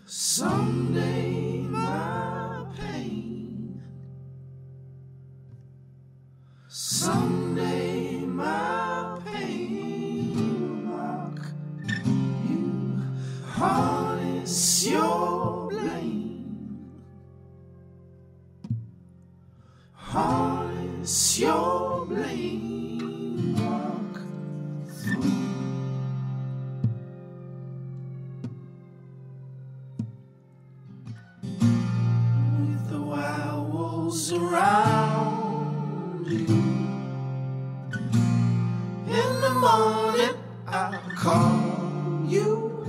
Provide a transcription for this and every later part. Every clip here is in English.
Someday my pain, someday my pain will mock you, harness your blame, harness your blame, walk through. Around you, in the morning I'll call you,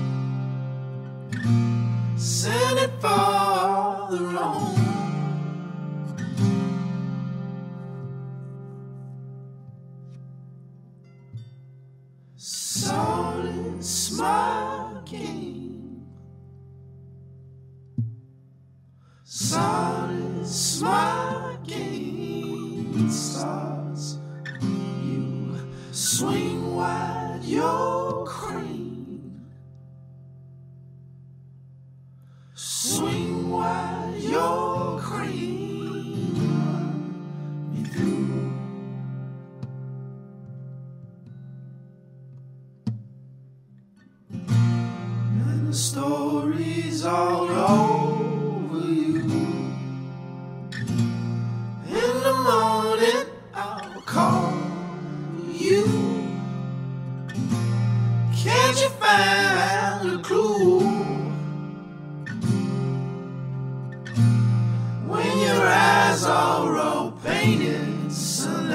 send it farther on. Solace my game, solace my game. Stars, you swing wide your crane, swing wide your crane, run me through. And the stories all over you. In the morning I'll call you. Can't you find a clue? When your eyes are all painted, sun